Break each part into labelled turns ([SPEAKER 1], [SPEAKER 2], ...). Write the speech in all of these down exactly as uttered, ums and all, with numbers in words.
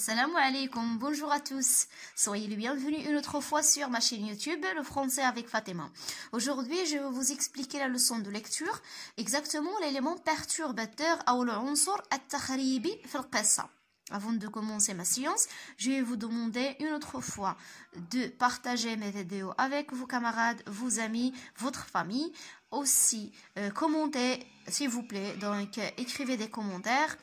[SPEAKER 1] Assalamu alaikum, bonjour à tous. Soyez les bienvenus une autre fois sur ma chaîne YouTube, le français avec Fatima. Aujourd'hui, je vais vous expliquer la leçon de lecture, exactement l'élément perturbateur ou l'unsur at-takhribi fil qissa. Avant de commencer ma séance, je vais vous demander une autre fois de partager mes vidéos avec vos camarades, vos amis, votre famille. Aussi, euh, commentez, s'il vous plaît. Donc, euh, écrivez des commentaires.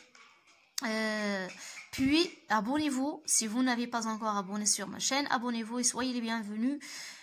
[SPEAKER 1] Euh, puis, abonnez-vous. Si vous n'avez pas encore abonné sur ma chaîne, abonnez-vous et soyez les bienvenus.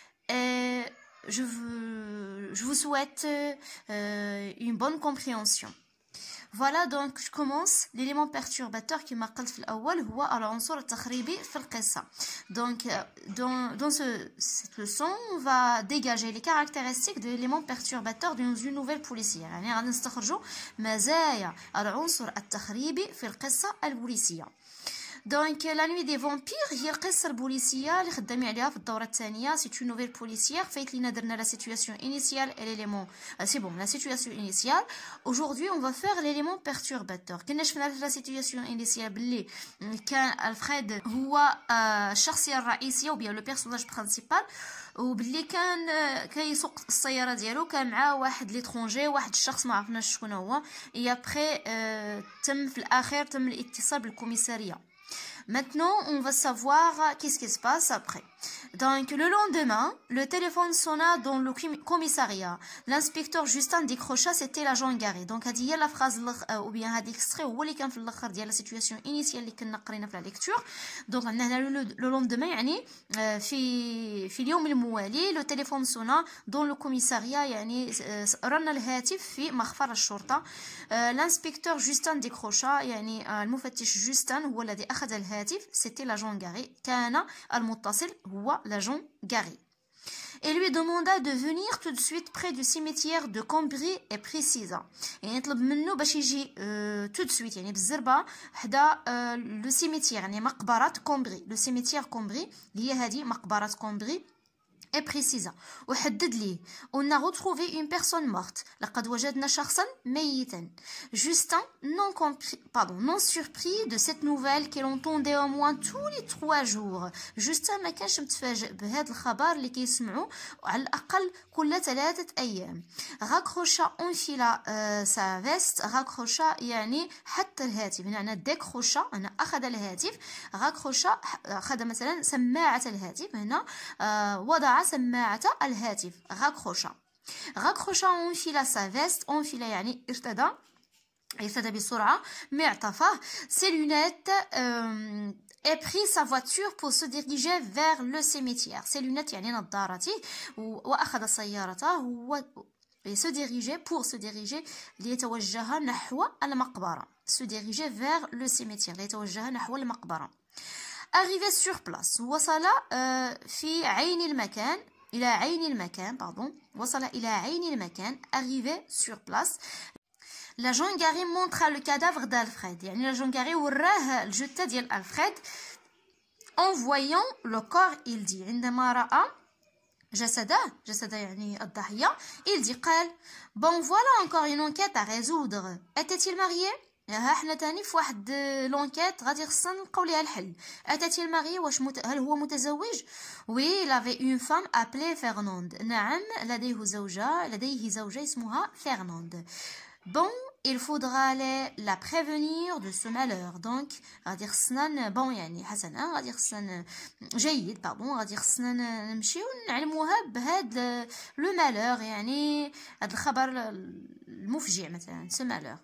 [SPEAKER 1] Et je, veux, je vous souhaite euh, une bonne compréhension. Voilà, donc je commence. L'élément perturbateur qui m'a قلت في الأول هو العنصر التخريبي في القصة. Donc dans, dans ce, cette leçon, on va dégager les caractéristiques de l'élément perturbateur dans une nouvelle policière. يعني غادي نستخرجوا مزايا العنصر التخريبي في القصة البوليسية. دونك لا نوي دي فامبير هي القصه البوليسيه اللي خدامين عليها في الدوره الثانيه. سي اون نوفيل بوليسيير فايت لينا درنا لا سيتوياسيون انيسيال et l'élément سي بون لا سيتوياسيون انيسيال. Aujourd'hui on va faire l'élément perturbateur. كنا شفنا في لا سيتوياسيون انيسيال باللي كان الفريد هو الشخصيه الرئيسيه وبيا لو بيرسوناج برينسيبال، وباللي كان كيسوق السياره ديالو كان معاه واحد ليترونجي، واحد الشخص ما عرفناش شكون هو. اي ابري تم في الاخير تم الاتصال بالكوميساريه. Maintenant, on va savoir qu'est-ce qui se passe après. Donc, le lendemain, le téléphone sonna dans le commissariat. L'inspecteur Justin décrocha, c'était l'agent Gary. Donc, هذه هي la phrase ou bien هذا extrait هو اللي كان في الاخر ديال la situation initiale اللي كنا قرينا في la lecture. Donc, هنا le lendemain يعني في في اليوم الموالي le téléphone sonna dans le commissariat، يعني رن الهاتف في مخفر الشرطة. L'inspecteur Justin décrocha، يعني المفتش جوستن هو الذي أخذ الهاتف. C'était l'agent Gary. كان المتصل هو l'agent Gary. Et lui demanda de venir tout de suite près du cimetière de Cambry et précisa. يعني يطلب منه باش يجي euh, tout de suite، يعني بالزربة حدا euh, le cimetière، يعني مقبرة كومبري. le cimetière Cambry هي هذه مقبرة كومبري. Et précisa. وحدد لي. On a retrouvé une personne morte. لقد وجدنا شخصا ميتا. Justin, non compris, pardon, non surpris de cette nouvelle qu'il entendait au moins tous les trois jours. Justin ما كانش متفاجئ بهذا الخبر اللي كيسمعوه على الأقل كل ثلاثة أيام. Raccrocha enfila euh, sa veste. Raccrocha يعني حتى الهاتف. يعني décrocha أنا أخذ الهاتف. Raccrocha أخذ مثلا سماعة الهاتف. هنا euh, وضع سماعة الهاتف. raccrocha raccrocha enfila sa veste. enfila يعني ارتدى ارتدى بسرعة. معطفه ses lunettes euh, et prit sa voiture pour se diriger vers le cimetière. ses lunettes يعني نظارته وأخذ سيارته و se diriger pour se diriger ليتوجه نحو المقبرة. se diriger vers le cimetière ليتوجه نحو المقبرة. Arrivé sur place وصل في عين المكان إلى عين المكان pardon وصل إلى عين المكان. Arrivé sur place. L'agent Gary montra le cadavre d'Alfred. يعني l'agent Gary وراه الجثة ديال ألفريد. En voyant le corps il dit عندما رأى جسده جسده يعني الضحية il dit قال bon voilà encore une enquête à résoudre. Était-il marié؟ ها حنا تاني في واحد لونكيت غادي خصنا نلقاو ليها الحل. اتاتي الماري واش مت... هل هو متزوج؟ وي لافي اون فام ابلي فيرناند. نعم لديه زوجة لديه زوجة اسمها فيرناند. bon il faudra aller la prévenir de ce malheur. donc غادي خصنا bon يعني حسنا غادي خصنا جيد باردون غادي خصنا نمشيو نعلموها بهاد لو malheur، يعني هاد الخبر المفجع مثلا ce malheur.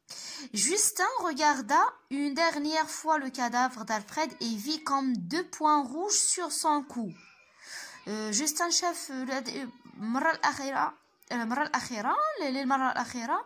[SPEAKER 1] Justin regarda une dernière fois le cadavre d'Alfred et vit comme deux points rouges sur son cou. euh, Justin شاف المرة الأخيرة المرة الأخيرة للمرة الأخيرة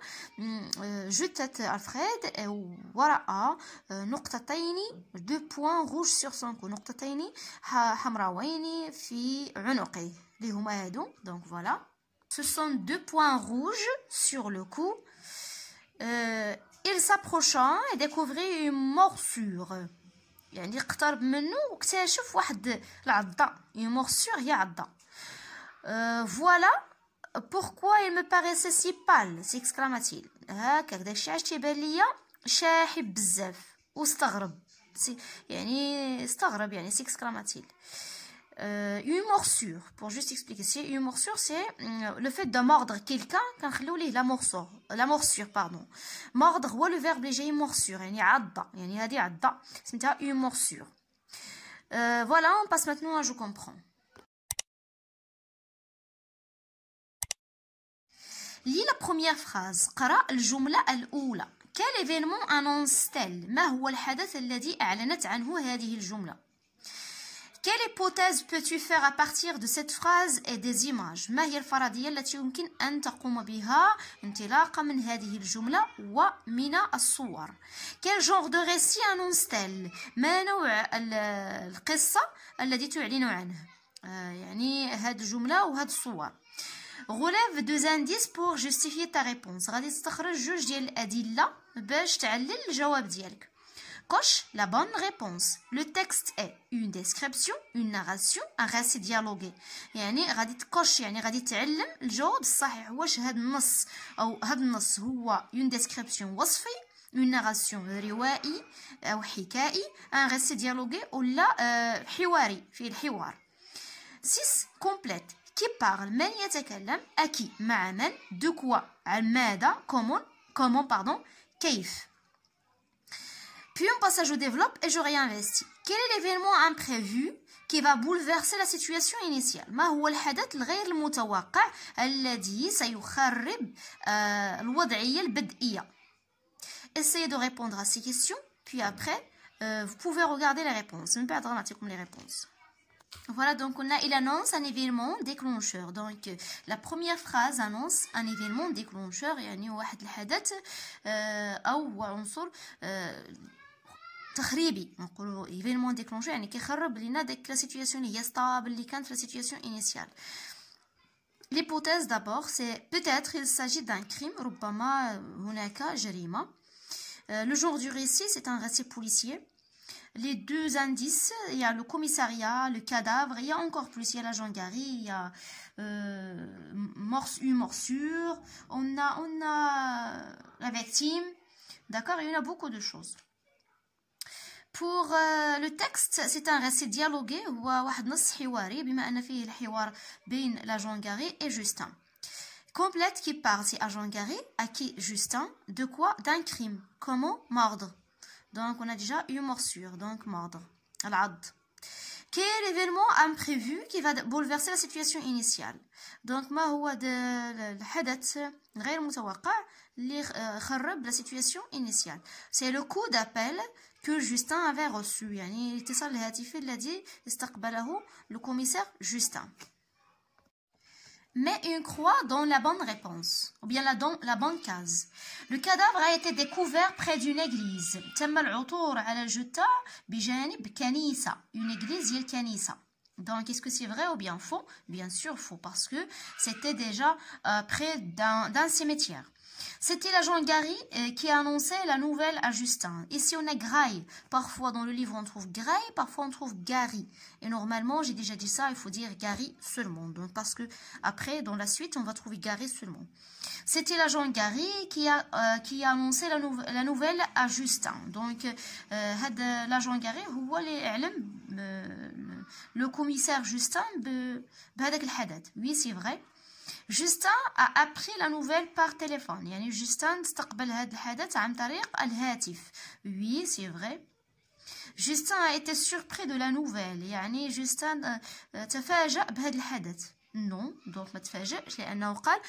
[SPEAKER 1] جثة ألفريد ورأى نقطتين deux points rouges sur son cou. نقطتين حمراوين في عنقه اللي هما هادو. donc voilà, ce sont deux points rouges sur le cou. Euh, il s'approcha et découvrit une morsure. يعني اقترب منه واكتشف واحد العضة. une morsure هي عضة. euh, voilà pourquoi il me paraissait si pâle, s'exclama-t-il. هكا داكشي علاش تيبان ليا شاحب بزاف واستغرب. سي يعني استغرب يعني سي اكسكلاماتيل. Euh, une morsure, pour juste expliquer, c'est une morsure, c'est euh, le fait de mordre quelqu'un quand la morsure, la morsure, pardon. Mordre, ou le verbe léger, une morsure, yani adda, yani hadi adda, c'est une morsure. Euh, voilà, on passe maintenant à je comprends. Lis la première phrase. قرأ الجملة الأولى. Quel événement annonce-t-elle? ما هو الحدث الذي أعلنت عنه هذه الجملة? Quelle hypothèse peux-tu faire à partir de cette phrase et des images؟ ما هي الفرضية التي يمكن أن تقوم بها انطلاقا من هذه الجملة ومن الصور؟ Quel genre de récit annonce-t-elle؟ ما نوع القصة التي تعلن عنه؟ آه يعني هذه الجملة وهذه الصور. Relève deux indices pour justifier ta réponse. غادي تستخرج جوج ديال الأدلة باش تعلل الجواب ديالك. Coche la bonne réponse. Le texte est une description, une narration, un récit dialogué. يعني غادي تكوش يعني غادي تعلم الجواب الصحيح. واش هاد النص أو هاد النص هو une description وصفي, une narration روائي أو حكائي, un récit dialogué ولا حواري في الحوار. six. Complète. Qui parle? من يتكلم? à qui? مع من? de quoi? عن ماذا? comment? comment pardon? كيف? Puis on passe à je développe et je réinvestis. Quel est l'événement imprévu qui va bouleverser la situation initiale? ما هو الحدث الغير المتوقع الذي سيخرب الوضعية البدئية? Essayez de répondre à ces questions, puis après, euh, vous pouvez regarder les réponses. من بعد غنعطيكم les réponses. Voilà, donc on a, il annonce un événement déclencheur. Donc la première phrase annonce un événement déclencheur, يعني واحد الحدث أو عنصر تخريبي. نقولوا événement déclencheur يعني كيخرب لينا ديك لا سيتوياسيون اللي هي ستابل اللي كانت في لا سيتوياسيون initiale. L'hypothèse d'abord, c'est peut-être il s'agit d'un crime, ربما هناك جريمة. Le genre du récit, c'est un récit policier. Les deux indices, il y a le commissariat, le cadavre, il y a encore plus, il y a l'agent Gary, il y a euh, morse, une morsure, on a, on a la victime, d'accord, il y en a beaucoup de choses. Pour euh, le texte, c'est un récit dialogué, هو واحد نص حواري بما أن فيه الحوار بين l'agent Gary et Justin. Complète qui parle, c'est agent Gary, à qui Justin, de quoi? D'un crime, comment? Mordre. Donc, on a déjà une morsure, donc mordre. Al-Add. Quel événement imprévu qui va bouleverser la situation initiale? Donc, ما هو الحدث غير متوقع اللي خرب la situation initiale? C'est le coup d'appel que Justin avait reçu. يعني الاتصال الهاتفي الذي استقبله le commissaire Justin. Mets une croix dans la bonne réponse, ou bien la, dans la bonne case. Le cadavre a été découvert près d'une église. تم العثور على الجثة بجانب كنيسة. Une église هي الكنيسة. Donc, est-ce que c'est vrai ou bien faux? Bien sûr faux, parce que c'était déjà euh, près d'un d'un cimetière. C'était l'agent Gary euh, qui a annoncé la nouvelle à Justin. Ici, on a Gray. Parfois, dans le livre, on trouve Gray, parfois, on trouve Gary. Et normalement, j'ai déjà dit ça, il faut dire Gary seulement. Donc, parce que après, dans la suite, on va trouver Gary seulement. C'était l'agent Gary qui a, euh, qui a annoncé la, nou la nouvelle à Justin. Donc, euh, l'agent Gary, هو اللي يعلم le commissaire Justin بهذاك الحدث. Oui, c'est vrai. Justin a appris la nouvelle par téléphone. يعني Justin استقبل هذا الحدث عن طريق الهاتف. Oui, c'est vrai. Justin a été surpris de la nouvelle. يعني Justin تفاجأ بهذا الحدث. Non, donc ما تفاجأش لأنه قال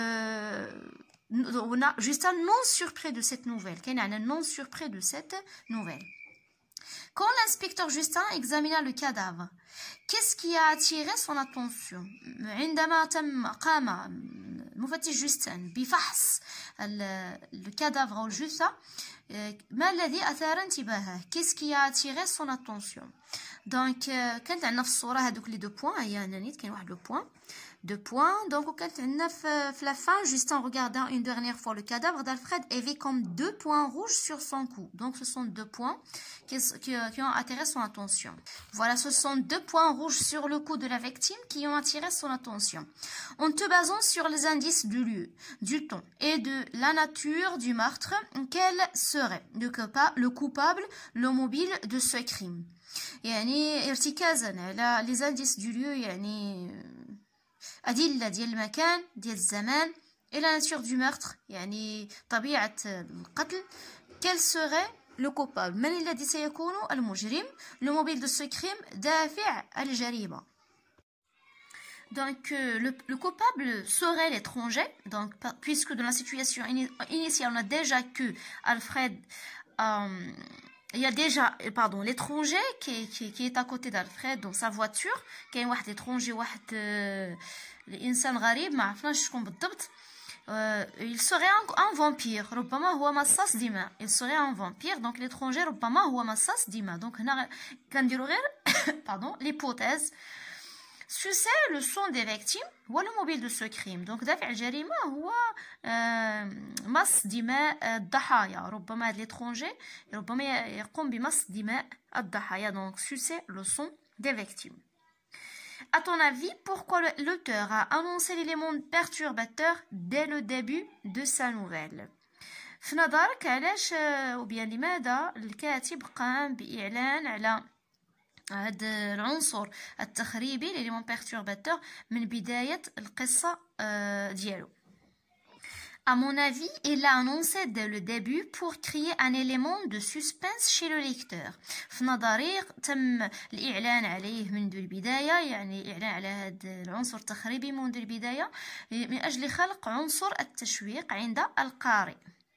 [SPEAKER 1] euh, Justin non surpris de cette nouvelle. كاين يعني non surpris de cette nouvelle. Quand l'inspecteur Justin examina le cadavre, qu'est-ce qui a attiré son attention? عندما تم قام المفتش جوستن بفحص الكادافر أو الجثة ما الذي أثار انتباهه؟ qu'est-ce qui a attiré son attention? donc كانت عندنا في الصورة هذوك لي دو بوين هي هنا نيت كاين واحد لو بوين deux points. Donc وكانت عندنا في la fin, juste en regardant une dernière fois le cadavre d'Alfred, il vit comme deux points rouges sur son cou. Donc ce sont deux points qui, qui, qui ont attiré son attention. Voilà, ce sont deux points rouges sur le cou de la victime qui ont attiré son attention. En te basant sur les indices du lieu, du temps et de la nature du meurtre, quel serait le coupable, le coupable, le mobile de ce crime? يعني ارتكازا على les indices du lieu، يعني أدلة ديال المكان ديال الزمان et la nature du meurtre، يعني طبيعة القتل. quel serait le coupable؟ من الذي سيكون المجرم؟ le mobile de ce crime، دافع الجريمة. Donc euh, le, le coupable serait l'étranger. Donc puisque dans la situation initiale on a déjà que Alfred euh, il y a déjà pardon l'étranger qui, qui, qui est à côté d'Alfred dans sa voiture. كاين واحد étranger واحد الانسان غريب ما عرفناش شكون بالضبط. il serait un, un vampire. ربما هو مصاص دماء. il serait un vampire. donc l'étranger ربما هو مصاص دماء. donc هنا كنديرو غير pardon l'hypothèse. sucer le sang des victimes هو le mobile de ce crime. donc دافع الجريمة هو مص دماء الضحايا. ربما هذا l'étranger ربما يقوم بمص دماء الضحايا. donc sucer le sang des victimes. À ton avis, pourquoi l'auteur a annoncé l'élément perturbateur dès le début de sa nouvelle? في نظرك علاش ou bien لماذا الكاتب قام بإعلان على هذا العنصر التخريبي l'élément perturbateur من بداية القصة ديالو؟ À mon avis, il l'a annoncé dès le début pour créer un élément de suspense chez le lecteur. في نظري تم الإعلان عليه منذ البداية، يعني الإعلان على هذا العنصر التخريبي منذ البداية من أجل خلق عنصر التشويق عند القارئ.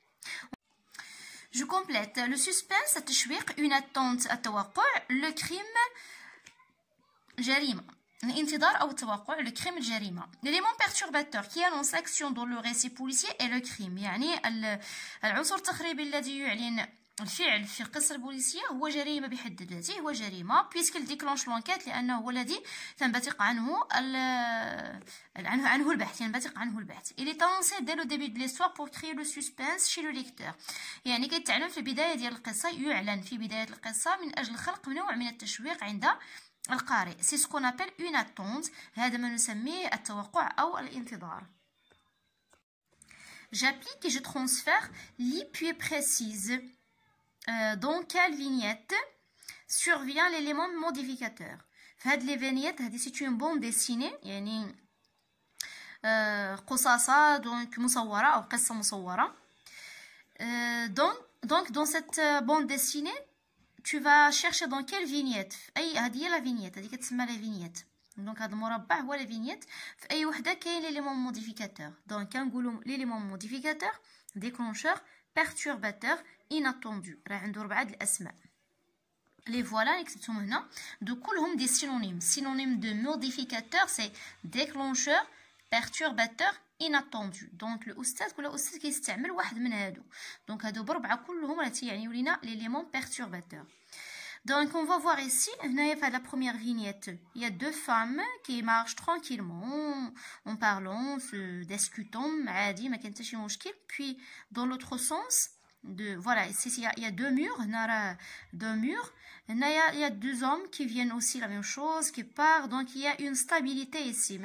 [SPEAKER 1] Je complète. Le suspense, التشويق, une attente, التوقع, le crime, جريمة. الانتظار أو التوقع, le crime, الجريمة. L'élément perturbateur qui annonce l'action dans le récit policier est le crime. يعني العنصر التخريبي الذي يعلن الفعل في القصة البوليسية هو جريمة بحد ذاته، هو جريمة puisqu'il déclenche l'enquête لأنه هو الذي تنبثق عنه عنه عنه البحث ينبثق عنه البحث. Il est annoncé dès le début de l'histoire pour créer le suspense chez le lecteur. يعني كيتعلن في البداية ديال القصة، يعلن في بداية القصة من أجل خلق نوع من التشويق عند القارئ. C'est ce qu'on appelle une attente. هذا ما نسميه التوقع أو الانتظار. J'applique et je transfère lis puis précise. Euh, dans quelle vignette survient l'élément modificateur? فهاد لي فينيت هذه c'est une bande dessinée يعني euh, قصاصة donc مصورة أو قصة مصورة. euh, donc, donc dans cette bande dessinée tu vas chercher dans quelle vignette. أي هذه هي la vignette هذه كتسمى la vignette. donc هذا المربع هو la vignette. في أي وحدة كاين l'élément modificateur. donc كنقولوا l'élément modificateur déclencheur perturbateur inattendu. راه عنده ربعة د الأسماء. les voilà اللي كتبتهم هنا دو كلهم دي synonymes. synonyme de modificateur c'est déclencheur perturbateur inattendu. donc الأستاذ كل أستاذ كيستعمل واحد من هادو. donc هادو بربعة كلهم راه تيعنيو لينا l'élément perturbateur. Donc on va voir ici, la première vignette, il y a deux femmes qui marchent tranquillement en parlant, se discutant, puis dans l'autre sens, de, voilà, ici il y, a, il y a deux murs, deux murs, il y, a, il y a deux hommes qui viennent aussi la même chose, qui partent, donc il y a une stabilité ici,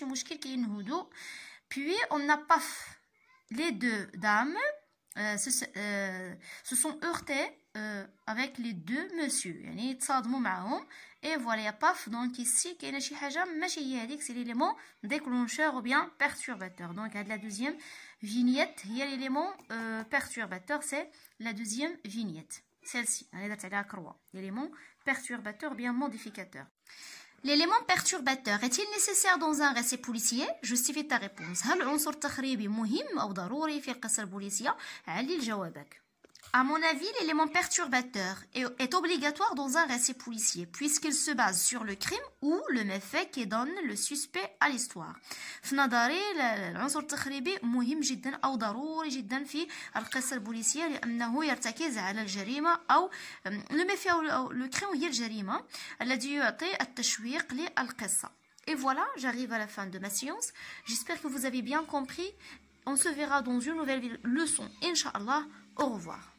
[SPEAKER 1] puis on n'a pas les deux dames euh, se, euh, se sont heurtées Euh, avec les deux monsieur يعني تصادموا معهم et voilà y a paf. donc ici كاينه شي حاجه ماشي هي هذيك c'est l'élément déclencheur ou bien perturbateur. donc هاد la deuxième vignette هي l'élément euh, perturbateur, c'est la deuxième vignette celle-ci انا درت عليها كروه l'élément perturbateur ou bien modificateur. L'élément perturbateur est-il nécessaire dans un récit policier? Justifie ta réponse. هل عنصر تخريبي مهم أو ضروري في القصة البوليسية؟ علل جوابك. À mon avis, l'élément perturbateur est, est obligatoire dans un récit policier puisqu'il se base sur le crime ou le méfait qui donne le suspect à l'histoire. في نظري العنصر التخريبي مهم جدا أو ضروري جدا في القصة البوليسية لأنه يرتكز على الجريمة أو le méfait أو le crime هي الجريمة الذي يعطي التشويق للقصة. Et voilà, j'arrive à la fin de ma séance. J'espère que vous avez bien compris. On se verra dans une nouvelle leçon, Inch'Allah. Au revoir.